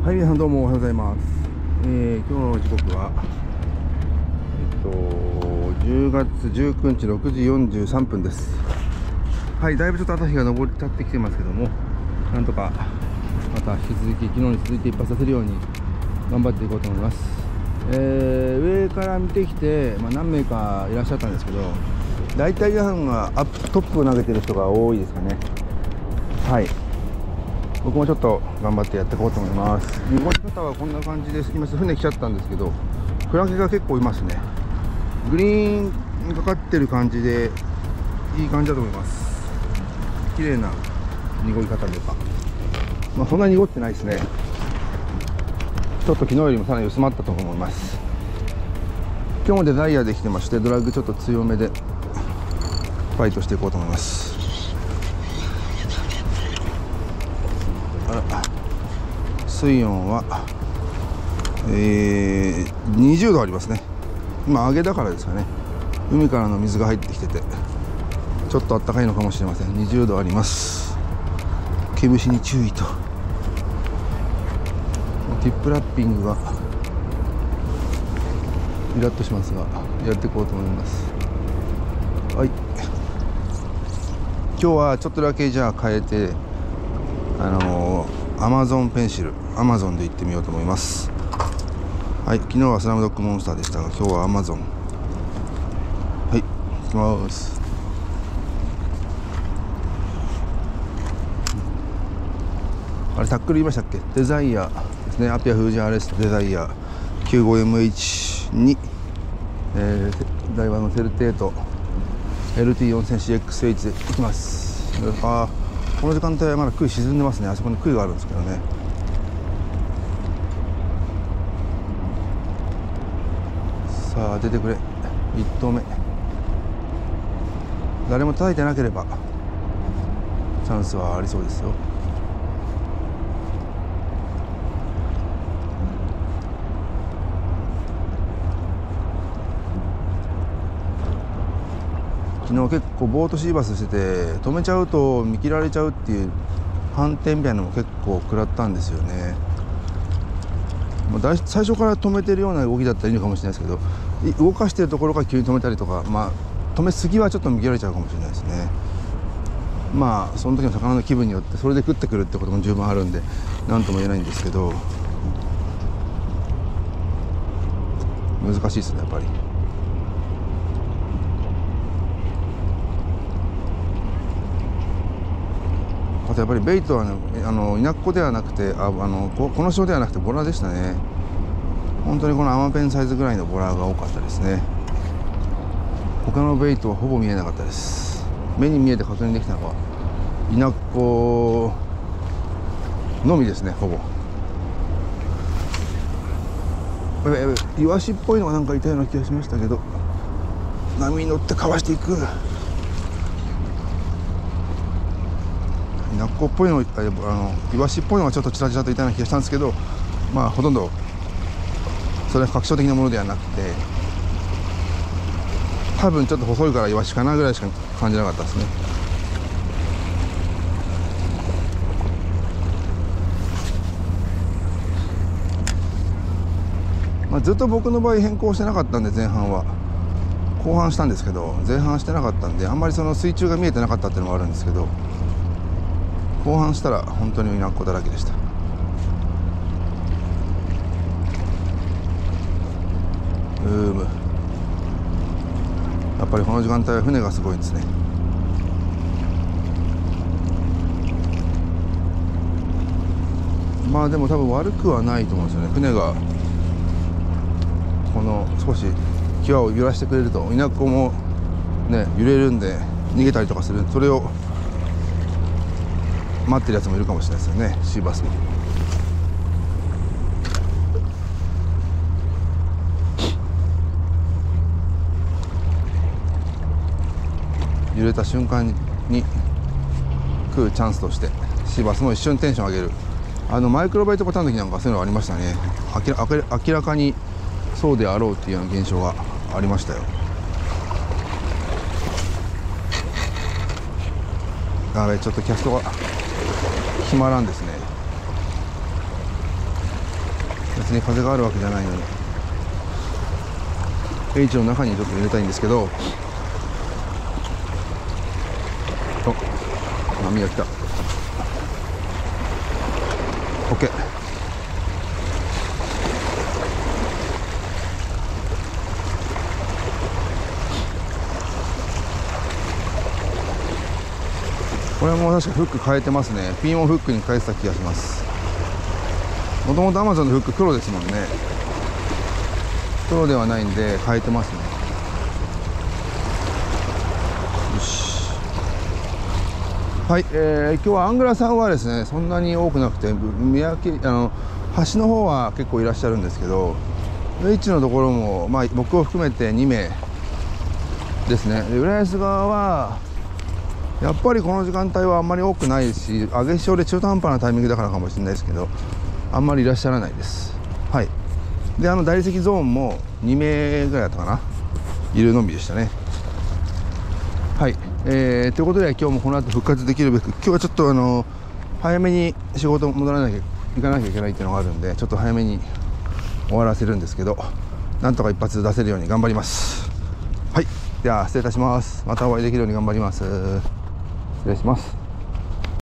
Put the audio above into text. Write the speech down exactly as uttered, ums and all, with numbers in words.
はい、皆さんどうもおはようございます。えー、今日の時刻はえっとじゅうがつじゅうくにちろくじよんじゅうさんぷんです。はい、だいぶちょっと朝日が昇っちゃってきてますけども、なんとかまた引き続き昨日に続いて一発させるように頑張っていこうと思います。えー、上から見てきて、まあ、何名かいらっしゃったんですけど、大体皆さんがアップトップを投げてる人が多いですかね。はい、僕もちょっと頑張ってやっていこうと思います。濁り方はこんな感じです。今船来ちゃったんですけど、クラゲが結構いますね。グリーンにかかってる感じでいい感じだと思います。綺麗な濁り方というか、まあそんなに濁ってないですね。ちょっと昨日よりもさらに薄まったと思います。今日もデザイヤできてまして、ドラッグちょっと強めでファイトしていこうと思います。あら、水温は、えー、にじゅうどありますね。今揚げだからですかね。海からの水が入ってきててちょっと暖かいのかもしれません。にじゅうどあります。毛虫に注意と。ティップラッピングがイラッとしますがやっていこうと思います。はい、今日はちょっとだけじゃあ変えて、あのー、アマゾンペンシル、アマゾンで行ってみようと思います。はい、昨日はスラムドッグモンスターでしたが、今日はアマゾン。はい、行きます。あれタックル言いましたっけ？デザイヤですね。アピアフージャーレスデザイヤ きゅうじゅうごエムエイチ に、えー、台湾のテルテート エルティーよんせんシーエックスエイチ で行きます。あー、この時間帯はまだ杭沈んでますね。あそこに杭があるんですけどね。さあ出てくれ。いっとうめ、誰も叩いてなければチャンスはありそうですよ。昨日結構ボートシーバスしてて、止めちゃうと見切られちゃうっていう反転みたいなのも結構食らったんですよね。まあ、最初から止めてるような動きだったらいいのかもしれないですけど、動かしてるところから急に止めたりとか、まあ止めすぎはちょっと見切られちゃうかもしれないですね。まあその時の魚の気分によってそれで食ってくるってことも十分あるんで何とも言えないんですけど、難しいですねやっぱり。あとやっぱりベイトはね、あの稲子ではなくて、ああのここのショーではなくてボラでしたね。本当にこのアマペンサイズぐらいのボラが多かったですね。他のベイトはほぼ見えなかったです。目に見えて確認できたのは稲子のみですね、ほぼ。やばいやばい、イワシっぽいのがなんかいたような気がしましたけど、波に乗ってかわしていく。稲子っぽいの、あのイワシっぽいのがちょっとちらちらといたような気がしたんですけど、まあほとんどそれは確証的なものではなくて、多分ちょっと細いからイワシかなぐらいしか感じなかったですね。まあ、ずっと僕の場合変更してなかったんで、前半は後半したんですけど、前半してなかったんであんまりその水中が見えてなかったっていうのもあるんですけど、後半したら本当に稲子だらけでした。うーむ、やっぱりこの時間帯は船がすごいですね。まあでも多分悪くはないと思うんですよね。船がこの少し際を揺らしてくれると稲子もね揺れるんで逃げたりとかする、それを待ってるやつもいるかもしれないですよね、シーバスも。揺れた瞬間に食うチャンスとしてシーバスも一瞬テンション上げる。あのマイクロバイトパターンの時なんかそういうのありましたね。明ら、明らかにそうであろうっていうような現象がありましたよ。やべ、ちょっとキャストが決まらんですね。 別に風があるわけじゃないのに H の中にちょっと入れたいんですけど、お、波が来た。 OK。 これも確かフック変えてますね。ピンをフックに変えてた気がします。もともと Amazon のフック黒ですもんね。黒ではないんで変えてますね。よし。はい、えー、今日はアングラーさんはですねそんなに多くなくて、三宅あの橋の方は結構いらっしゃるんですけど、エイチのところも、まあ、僕を含めてにめいですね。で浦安側はやっぱりこの時間帯はあんまり多くないし、上げ潮で中途半端なタイミングだからかもしれないですけど、あんまりいらっしゃらないです。はい。で、あの大理石ゾーンもにめいぐらいだったかな、いるのみでしたね。はい、えー、ということで今日もこの後復活できるべく、今日はちょっとあの早めに仕事戻らなきゃ行かなきゃいけないっていうのがあるんで、ちょっと早めに終わらせるんですけど、なんとか一発出せるように頑張ります。はい、では失礼いたします。またお会いできるように頑張ります。失礼します。